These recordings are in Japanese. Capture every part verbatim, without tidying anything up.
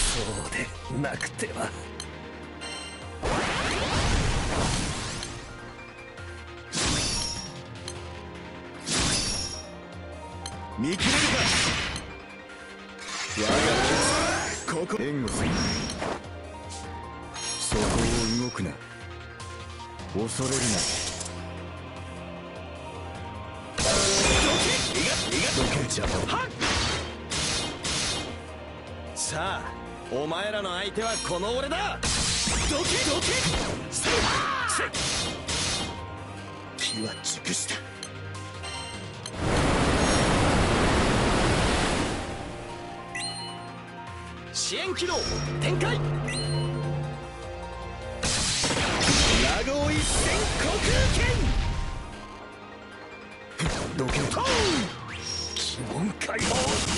そうでなくては。 見切れるか。我が決ここ援護する。そこを動くな。恐れるな。どけちゃう。さあお前らの相手はこの俺だ。どけどけせいせい。気は熟した。支援機能展開。ラゴ一戦虚空拳。どけと鬼門解放。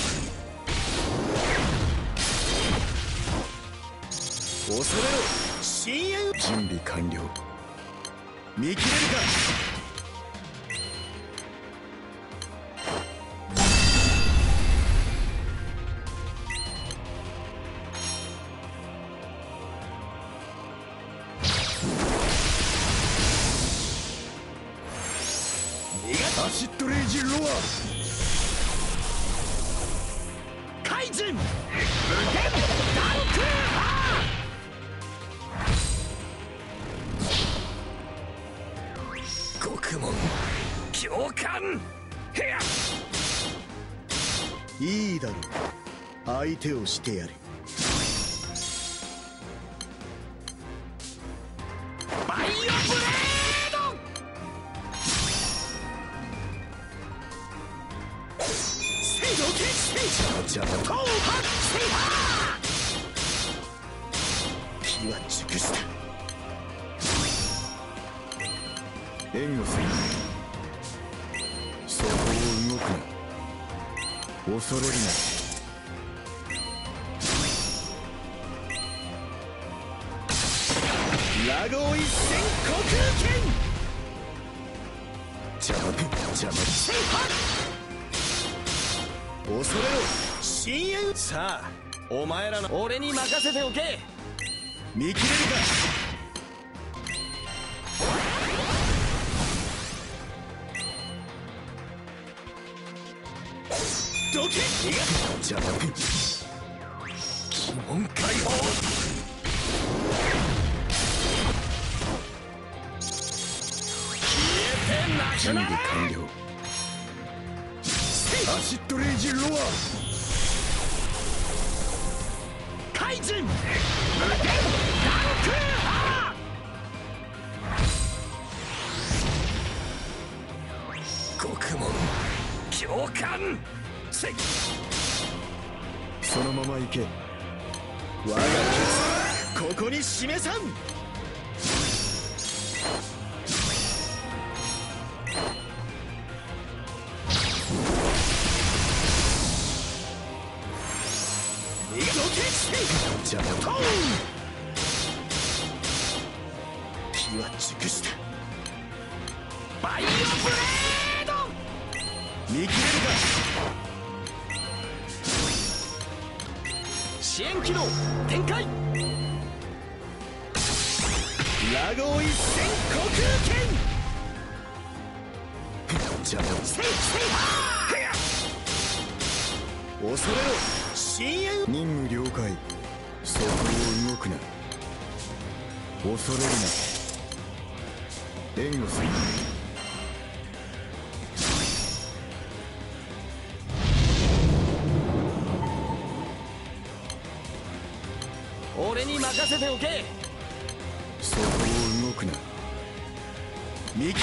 恐れろ深淵。準備完了。見切れるか。アシッドレイジロア怪人無限ダンクハー。獄門教官ヘア。いいだろう。相手をしてやる。バイオブレード。邪魔だ。気は熟した。援護する。そこを動くな。恐れるな。ラゴ一戦虚空拳。邪魔だ邪魔だ。恐れろ深淵。さあお前らの俺に任せておけ。見切れるか。どけ。邪魔だ。鬼門解放。消えてなくなれ。準備完了。アシッドレイジロア怪人無限ダンクハー。獄門教官せい。そのまま行け。我が決ここに示さん。邪魔だ。気は熟した。バイオブレード。見切れるか。支援機能展開。ラゴ一戦虚空拳。邪魔だ。せいせいはー。恐れろ深淵。任務了解。そこを動くな。恐れるな。援護する。俺に任せておけ。そこを動くな。見切れるか。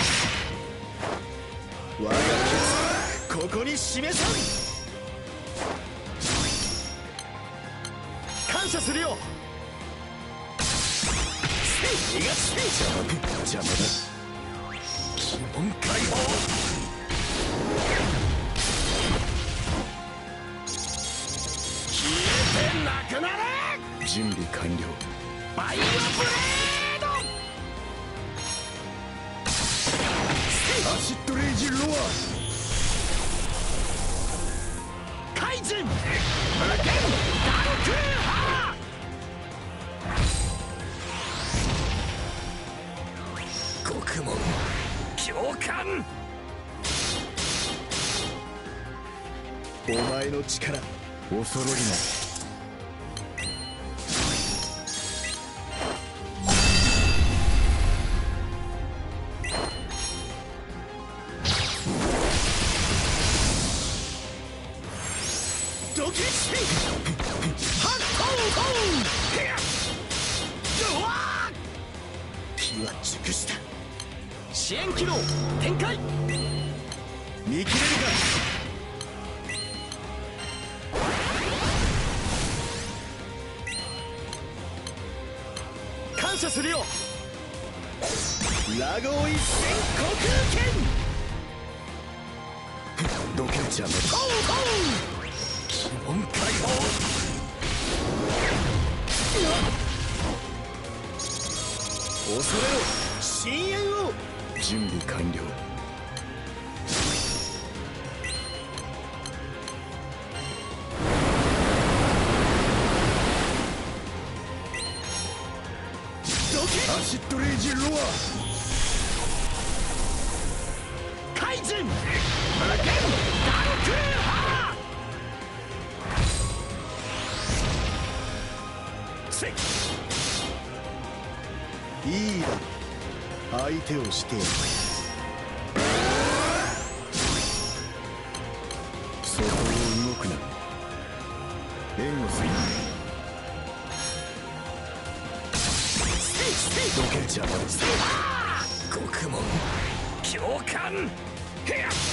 我が決ここに示さん。感謝するよ。せいがせい。邪魔だ邪魔だ。鬼門解放。消えてなくなれ。準備完了。バイオブレード。アシッドレイジロア怪人無限ダンクハー。 感。 お前の力恐ろりない。ドキッシハッホーホーヘアドワー気は熟した。支援機能展開。見切れるか。感謝するよ。ラゴー一戦虚空剣。ドケちゃんのホーホー鬼門解放。恐れろ深淵を。準備完了。アシッドレイジロアカイジン無限ダルクーハー。せいいいだ。相手をしてやる。そこを動くな。援護する。どけちゃまです。獄門共感。ヘア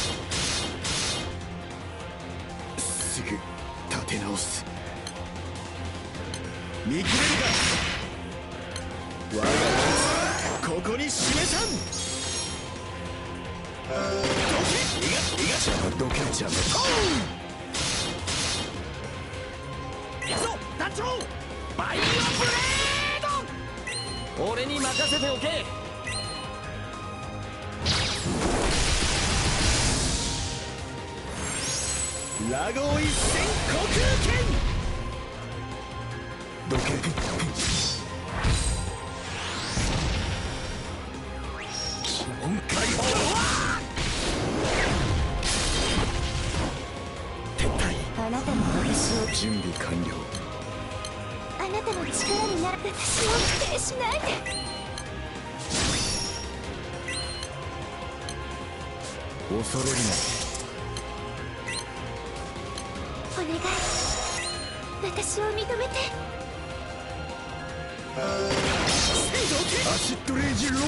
すぐ立て直す。見切れるか。我が決ここに示さん。どけいがいがちゃまどけちゃま。いくぞ団長バイオブレード。俺に任せておけ。ラゴー一戦虚空剣。どけ鬼門解放。撤退。 あなたの私を準備完了。 あなたの力になる。私を否定しないで。 恐ろりない。 お願い私を認めて。 アシッドレイジロ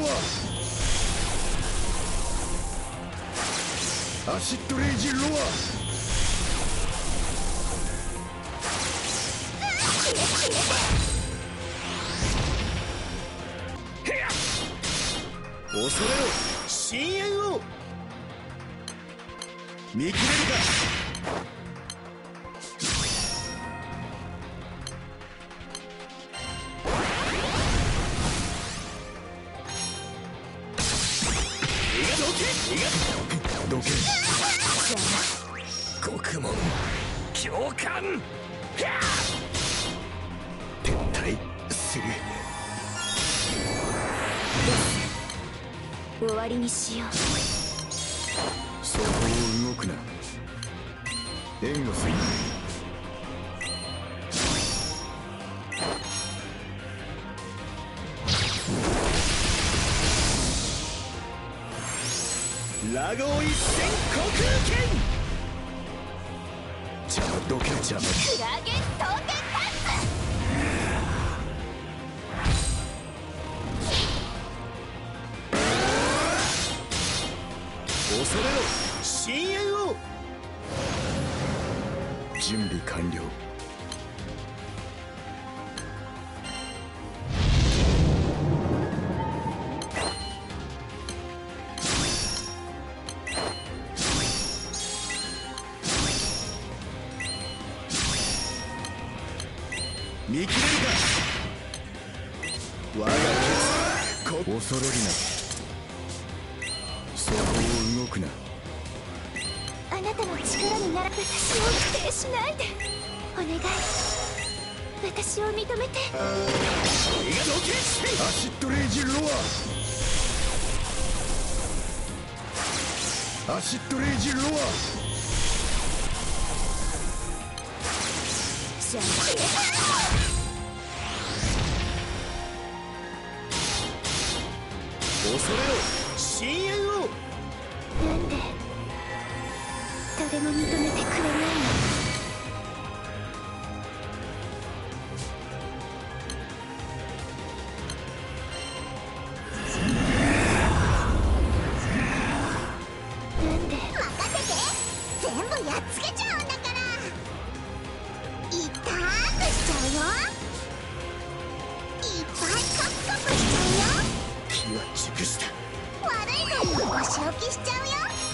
アアシッドレイジロア恐れろ深淵を。見切れるか。どけ獄門共感。撤退する。 終わりにしよう。 そこを動くな。援護する。ラゴー一戦虚空剣。邪魔どけ邪魔。 クラゲントーテンタ恐れろ深淵を。準備完了。見切れるか。我が決こ恐ろりな。そこを動くな。 あなたの力になる。私を否定しないで。お願い私を認めて。 アシッドレイジロアアシッドレイジロア。 じゃあ恐れよ深淵を。 なんで誰も認めてくれないの？なんで？任せて、全部やっつけちゃうんだから。痛くしちゃうよ。いっぱいカクカクしちゃうよ。 気は熟した。 悪いのにお仕置きしちゃうよ。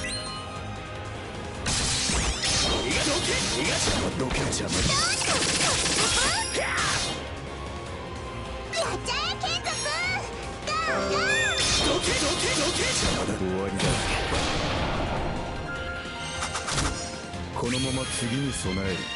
逃がどけ逃がしどけ邪魔だ。 やっちゃえ剣族。ゴーゴー。 どけどけどけ邪魔だ。終わりだ。このまま次に備える。